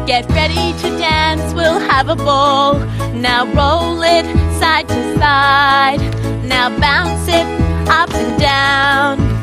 Get ready to dance, we'll have a ball. Now roll it side to side. Now bounce it up and down.